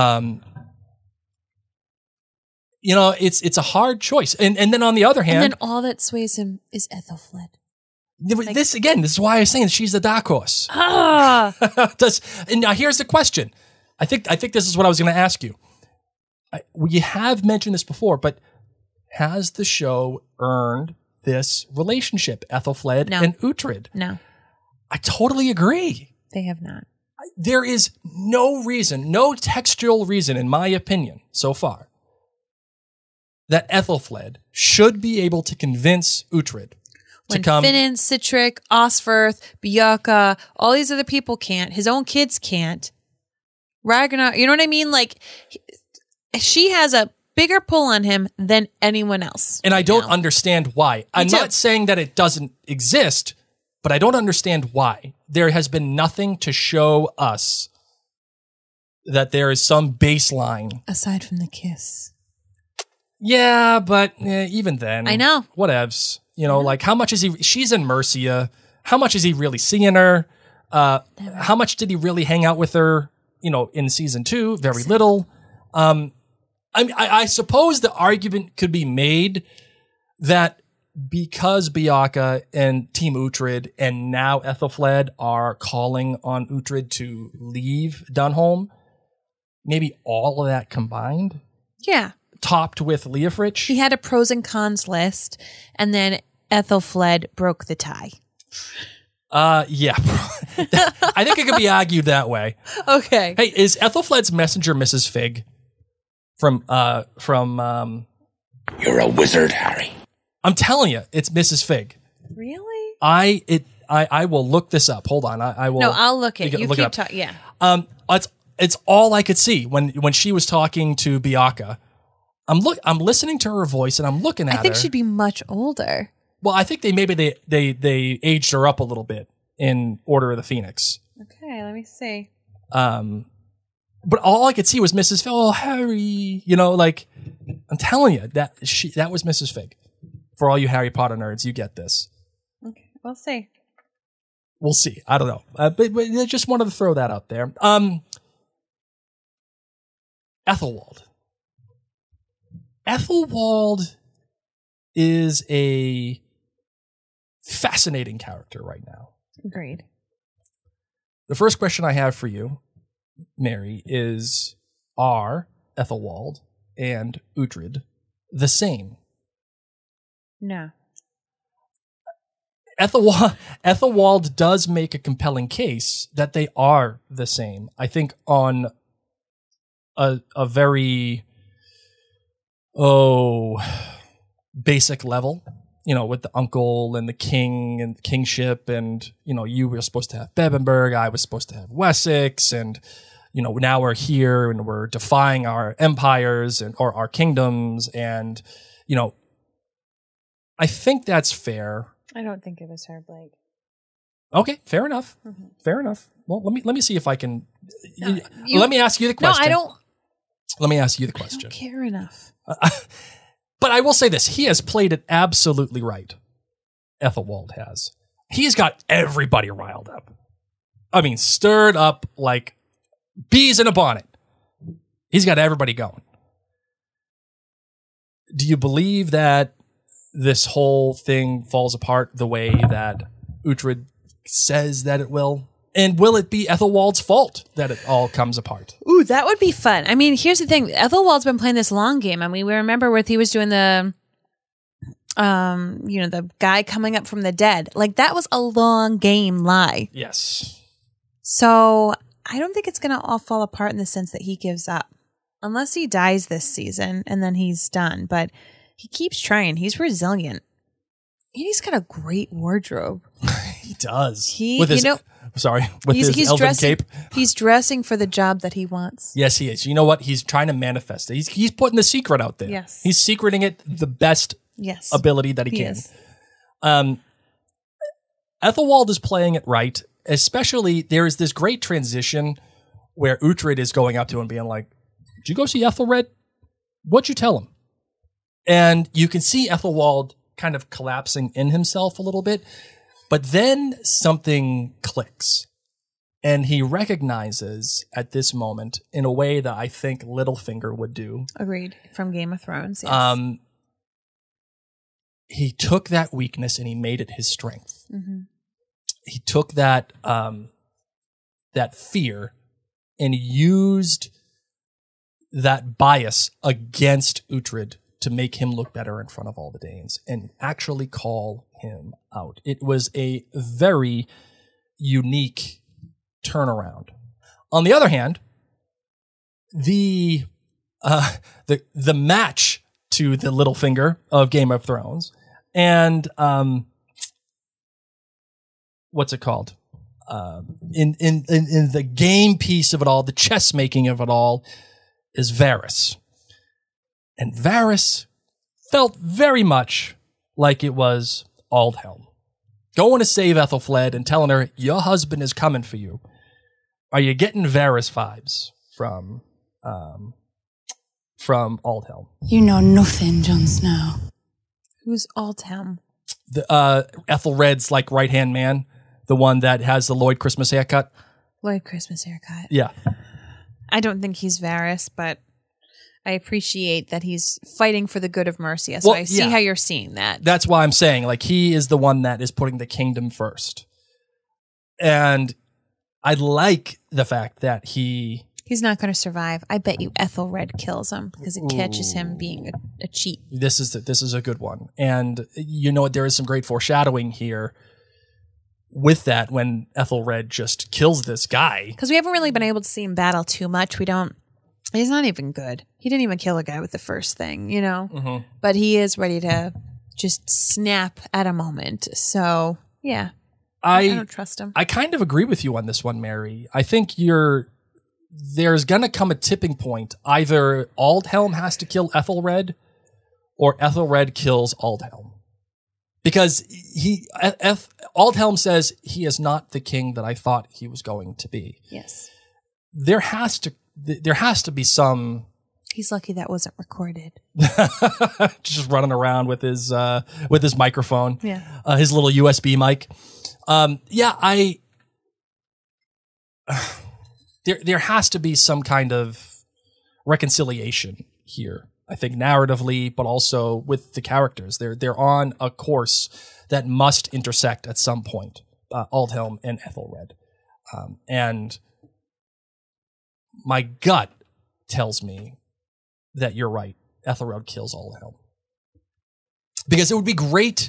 You know, it's a hard choice. And then on the other hand, and then all that sways him is Ethelfled. This is why I was saying she's the dark horse. Ah. And now here's the question. I think this is what I was going to ask you. We have mentioned this before, but has the show earned this relationship, Ethelfled and Uhtred? No. I totally agree. They have not. There is no reason, no textual reason, in my opinion, so far, that Ethelfled should be able to convince Uhtred to come. Finnan, Citric, Osferth, Bjarka, all these other people can't. His own kids can't. Ragnar, you know what I mean? Like, she has a bigger pull on him than anyone else. And I don't understand why. I'm not saying that it doesn't exist, but I don't understand why. There has been nothing to show us that there is some baseline. Aside from the kiss. Yeah, but even then. I know. Whatevs. You know, like, how much is he? She's in Mercia. How much is he really seeing her? How much did he really hang out with her, you know, in season 2? Very little. I suppose the argument could be made that because Bjarka and Team Uhtred and now Ethelfled are calling on Uhtred to leave Dunholm, maybe all of that combined, Yeah. topped with Leofrich. He had a pros and cons list, and then Ethelfled broke the tie. Yeah. I think it could be argued that way. Okay. Hey, is Ethelfled's messenger Mrs. Fig? From You're a wizard, Harry. I'm telling you, it's Mrs. Fig. Really? I will look this up. Hold on. I will. No, I'll look it. You look keep up. talking. Yeah. It's all I could see when she was talking to Bjarka. I'm listening to her voice and I'm looking at her. I think she'd be much older. Well, I think they aged her up a little bit in Order of the Phoenix. Okay, let me see. But all I could see was Mrs. Fig. Oh, Harry, you know, like, I'm telling you that was Mrs. Fig. For all you Harry Potter nerds, you get this. Okay, we'll see. We'll see. I don't know, but I just wanted to throw that out there. Ethelwald. Ethelwald is a fascinating character right now. Agreed. The first question I have for you, Mary, is, are Ethelwald and Uhtred the same? No. Ethelwald does make a compelling case that they are the same. I think on a very basic level, you know, with the uncle and the king and kingship, and, you know, you were supposed to have Bebenberg, I was supposed to have Wessex, and, you know, now we're here and we're defying our empires or our kingdoms, and, you know, I think that's fair. I don't think it was her, Blake. Okay, fair enough. Mm-hmm. Fair enough. Well, let me see if I can. No, let me ask you the question. No, I don't. Let me ask you the question. I don't care enough. But I will say this: he has played it absolutely right. Ethelwald has. He's got everybody riled up. I mean, stirred up like bees in a bonnet. He's got everybody going. Do you believe that this whole thing falls apart the way that Uhtred says that it will? And will it be Ethelwald's fault that it all comes apart? Ooh, that would be fun. I mean, here's the thing. Ethelwald's been playing this long game. I mean, we remember what he was doing the the guy coming up from the dead. Like, that was a long game lie. Yes. So I don't think it's going to all fall apart in the sense that he gives up. Unless he dies this season and then he's done. But he keeps trying. He's resilient. He's got a great wardrobe. He does. With his elven cape. He's dressing for the job that he wants. Yes, he is. You know what? He's trying to manifest it. He's putting the secret out there. Yes. He's secreting it the best ability that he can. Is. Ethelwald is playing it right. Especially, there is this great transition where Uhtred is going up to him and being like, "Did you go see Ethelred? What'd you tell him?" And you can see Ethelwald kind of collapsing in himself a little bit. But then something clicks. And he recognizes at this moment, in a way that I think Littlefinger would do. Agreed. From Game of Thrones, yes. He took that weakness and he made it his strength. Mm-hmm. He took that fear and used that bias against Uhtred to make him look better in front of all the Danes and actually call him out. It was a very unique turnaround. On the other hand, the match to the Littlefinger of Game of Thrones and what's it called? In the game piece of it all, the chess making of it all, is Varys. And Varys felt very much like it was Aldhelm. Going to save Ethelfled and telling her, your husband is coming for you. Are you getting Varys vibes from Aldhelm? You know nothing, Jon Snow. Who's Aldhelm? Ethelred's like right-hand man, the one that has the Lloyd Christmas haircut. Lloyd Christmas haircut. Yeah. I don't think he's Varys, but I appreciate that he's fighting for the good of Mercia. So I see how you're seeing that. That's why I'm saying, like, he is the one that is putting the kingdom first. And I like the fact that he's not going to survive. I bet you Ethelred kills him because it catches him being a cheat. This is a good one. And you know what? There is some great foreshadowing here with that when Ethelred just kills this guy. Because we haven't really been able to see him battle too much. He's not even good. He didn't even kill a guy with the first thing, you know? Mm-hmm. But he is ready to just snap at a moment. So, yeah. I don't trust him. I kind of agree with you on this one, Mary. I think there's going to come a tipping point. Either Aldhelm has to kill Ethelred or Ethelred kills Aldhelm. Because Aldhelm says he is not the king that I thought he was going to be. Yes. There has to be some. He's lucky that wasn't recorded. Just running around with his microphone. Yeah. His little USB mic. There has to be some kind of reconciliation here. I think narratively, but also with the characters. They're on a course that must intersect at some point. Aldhelm and Ethelred. And my gut tells me that you're right. Ethelred kills Aldhelm. Because it would be great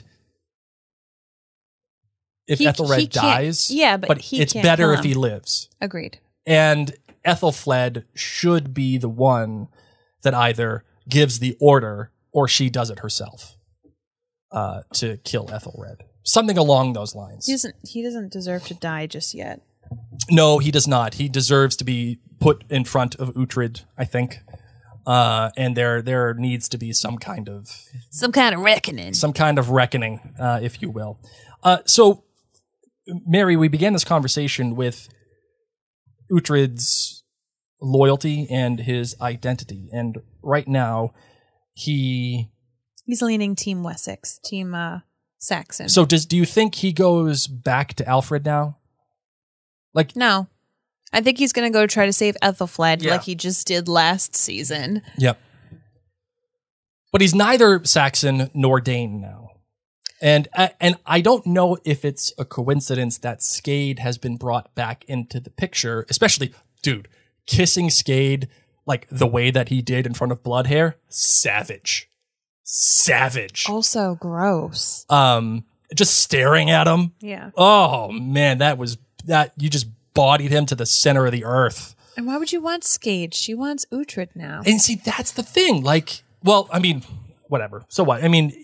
if Ethelred dies. Yeah, but it's better if he lives. Agreed. And Ethelfled should be the one that either gives the order or she does it herself to kill Ethelred. Something along those lines. He doesn't deserve to die just yet. No, he does not. He deserves to be put in front of Uhtred, I think. And there needs to be some kind of reckoning. Some kind of reckoning, if you will. So, Mary, we began this conversation with Uhtred's loyalty and his identity. And right now, he's leaning Team Wessex, Team Saxon. So do you think he goes back to Alfred now? No. I think he's going to go try to save Ethelfled like he just did last season. Yep. But he's neither Saxon nor Dane now. And I don't know if it's a coincidence that Skade has been brought back into the picture, especially, dude, kissing Skade like the way that he did in front of Bloodhair. Savage. Also gross. Just staring at him. Yeah. Oh man, that you just bodied him to the center of the earth. And why would you want Skade? She wants Uhtred now. And see, that's the thing. Like, well, I mean, whatever. So what? I mean,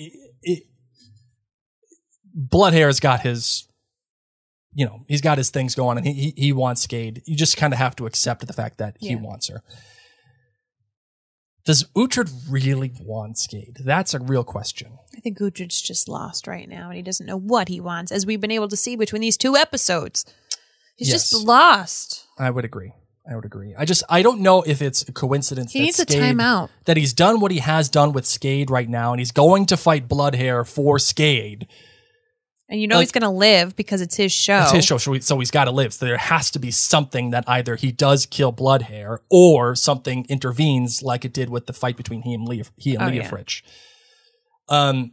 Bloodhair's got his, he's got his things going, and he wants Skade. You just kind of have to accept the fact that he wants her. Does Uhtred really want Skade? That's a real question. I think Uhtred's just lost right now, and he doesn't know what he wants, as we've been able to see between these 2 episodes. He's just lost. I would agree. I don't know if it's a coincidence he needs a timeout. That he's done what he has done with Skade right now, and he's going to fight Bloodhair for Skade. And he's going to live because it's his show. It's his show, so he's got to live. So there has to be something that either he does kill Bloodhair or something intervenes like it did with the fight between he and Leofric. I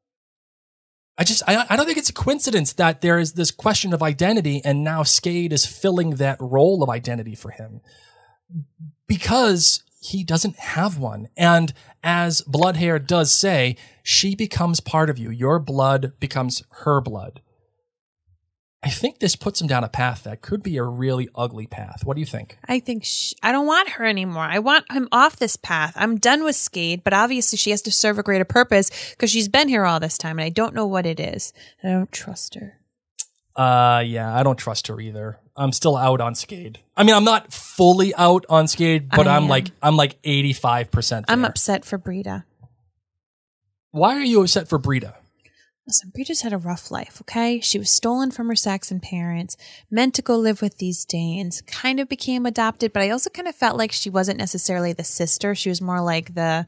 don't think it's a coincidence that there is this question of identity, and now Skade is filling that role of identity for him because he doesn't have one. And as Bloodhair does say, she becomes part of you. Your blood becomes her blood. I think this puts him down a path that could be a really ugly path. What do you think? I think I don't want her anymore. I want him off this path. I'm done with Skade, but obviously she has to serve a greater purpose because she's been here all this time, and I don't know what it is. I don't trust her. Yeah, I don't trust her either. I'm still out on Skade. I mean, I'm not fully out on Skade, but I'm like 85% there. I'm upset for Brita. Why are you upset for Brita? Listen, Brita's had a rough life, okay? She was stolen from her Saxon parents, meant to go live with these Danes, kind of became adopted, but I also kind of felt like she wasn't necessarily the sister. She was more like the,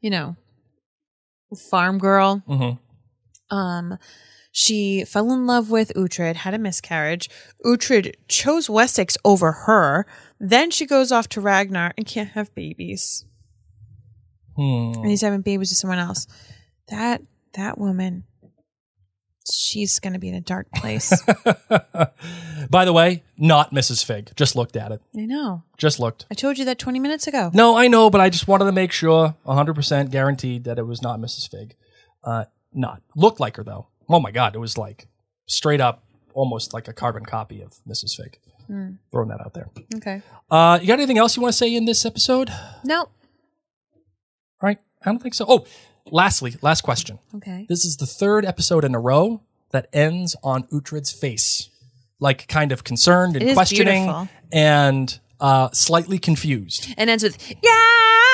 farm girl. Mm-hmm. She fell in love with Uhtred, had a miscarriage. Uhtred chose Wessex over her. Then she goes off to Ragnar and can't have babies. And he's having babies with someone else. That woman, she's going to be in a dark place. By the way, not Mrs. Fig. Just looked at it. I know. Just looked. I told you that 20 minutes ago. No, I know, but I just wanted to make sure 100% guaranteed that it was not Mrs. Fig. Not. Looked like her, though. Oh my God, it was like straight up, almost like a carbon copy of Mrs. Fig. Throwing that out there. Okay. You got anything else you want to say in this episode? No. All right. I don't think so. Oh, lastly, last question. Okay. This is the 3rd episode in a row that ends on Uhtred's face. Like kind of concerned and questioning beautiful. And slightly confused. And ends with, yeah!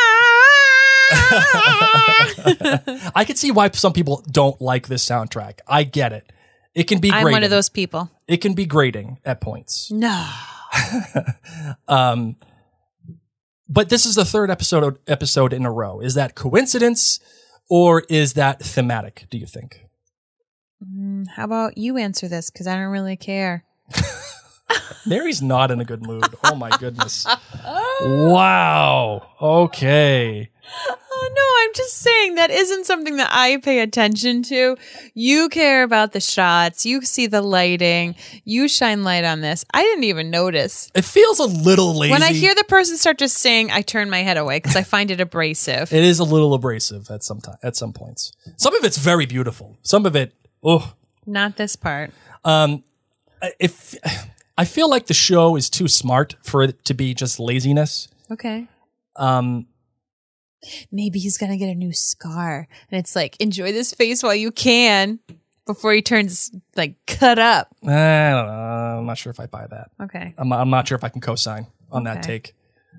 I can see why some people don't like this soundtrack. I get it. It can be grating. I'm one of those people. It can be grating at points. No. But this is the 3rd episode in a row. Is that coincidence or is that thematic, do you think? How about you answer this? Because I don't really care. Mary's not in a good mood. Oh my goodness. Wow. Okay. Oh, no, I'm just saying that isn't something that I pay attention to. You care about the shots. You see the lighting. You shine light on this. I didn't even notice. It feels a little lazy. When I hear the person start just saying, I turn my head away because I find it abrasive. It is a little abrasive at some points. Some of it's very beautiful. Some of it, not this part. If I feel like the show is too smart for it to be just laziness. Okay. Maybe he's going to get a new scar. And it's like, enjoy this face while you can before he turns, like, cut up. I don't know. I'm not sure if I buy that. Okay. I'm not sure if I can co-sign on that take.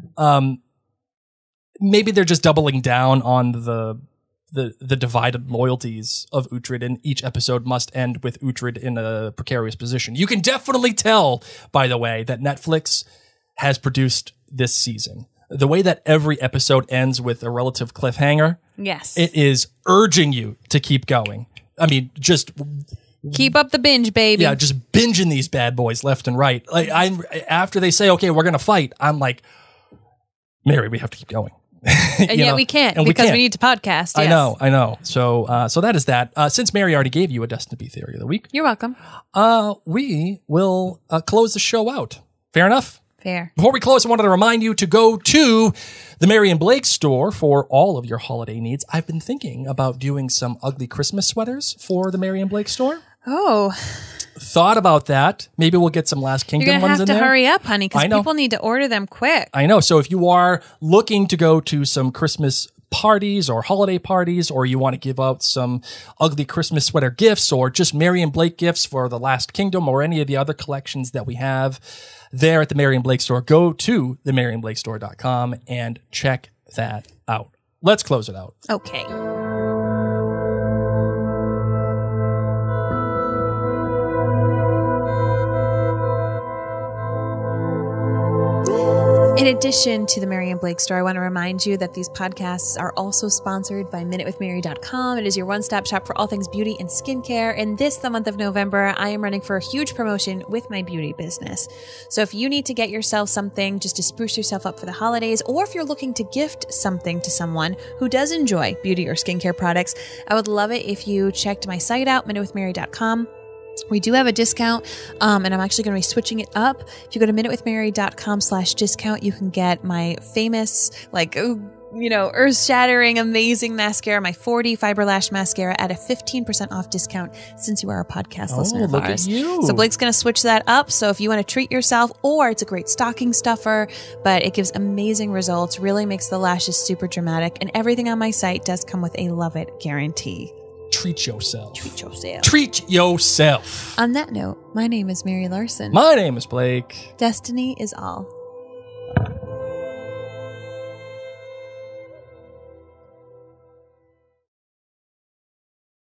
Maybe they're just doubling down on the divided loyalties of Uhtred, and each episode must end with Uhtred in a precarious position. You can definitely tell, by the way, that Netflix has produced this season. The way that every episode ends with a relative cliffhanger. Yes. It is urging you to keep going. I mean, just keep up the binge, baby. Yeah, just binging these bad boys left and right. Like after they say, okay, we're going to fight, I'm like, Mary, we have to keep going. And yet we can't because we need to podcast. Yes. I know. So that is that. Since Mary already gave you a Destined to Be Theory of the Week. You're welcome. We will close the show out. Fair enough? Fair. Before we close, I wanted to remind you to go to the Mary and Blake store for all of your holiday needs. I've been thinking about doing some ugly Christmas sweaters for the Mary and Blake store. Oh. Thought about that. Maybe we'll get some Last Kingdom ones in there. You're going to have to hurry up, honey, because people need to order them quick. I know. So if you are looking to go to some Christmas parties or holiday parties, or you want to give out some ugly Christmas sweater gifts, or just Mary and Blake gifts for the Last Kingdom, or any of the other collections that we have there at the Mary and Blake store, go to theMaryandBlakeStore.com and check that out. Let's close it out. Okay. In addition to the Mary and Blake store, I want to remind you that these podcasts are also sponsored by MinuteWithMary.com. It is your one-stop shop for all things beauty and skincare. And the month of November, I am running for a huge promotion with my beauty business. So if you need to get yourself something just to spruce yourself up for the holidays, or if you're looking to gift something to someone who does enjoy beauty or skincare products, I would love it if you checked my site out, MinuteWithMary.com. We do have a discount, and I'm actually going to be switching it up. If you go to minutewithmary.com/discount, you can get my famous, earth-shattering, amazing mascara, my 40 Fiber Lash Mascara at a 15% off discount since you are a podcast listener of ours. At you. So Blake's going to switch that up. So if you want to treat yourself, or it's a great stocking stuffer, but it gives amazing results, really makes the lashes super dramatic, and everything on my site does come with a love it guarantee. Treat yourself. Treat yourself. Treat yourself. On that note, my name is Mary Larson. My name is Blake. Destiny is all.